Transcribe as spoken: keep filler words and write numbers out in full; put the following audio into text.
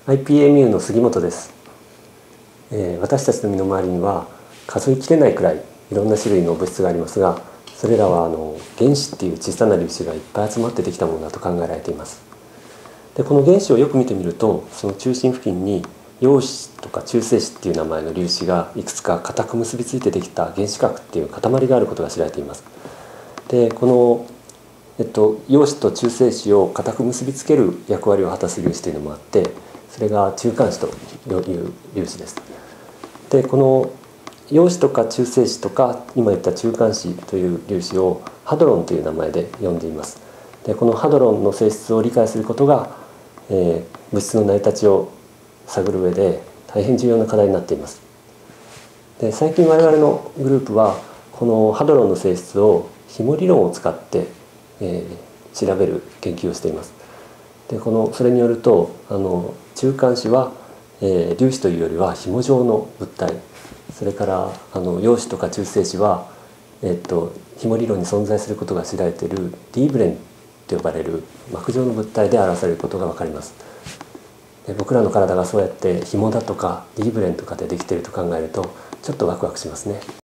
アイピーエムユー の杉本です、えー、私たちの身の回りには数えきれないくらいいろんな種類の物質がありますが、それらはあの原子っていう小さな粒子がいっぱい集まってできたものだと考えられています。でこの原子をよく見てみると、その中心付近に陽子とか中性子っていう名前の粒子がいくつか固く結びついてできた原子核っていう塊があることが知られています。でこのえっと、陽子と中性子を固く結びつける役割を果たす粒子というのもあって、それが中間子という粒子です。でこの陽子とか中性子とか今言った中間子という粒子をハドロンという名前で呼んでいます。でこのハドロンの性質を理解することが、えー、物質の成り立ちを探る上で大変重要な課題になっています。で最近我々のグループはこのハドロンの性質を紐理論を使ってえー、調べる研究をしています。でこのそれによるとあの中間子は、えー、粒子というよりは紐状の物体、それからあの陽子とか中性子は、えー、っと紐理論に存在することが知られているディーブレンと呼ばれる膜状の物体で表されることが分かります。で僕らの体がそうやって紐だとかディーブレンとかでできていると考えるとちょっとワクワクしますね。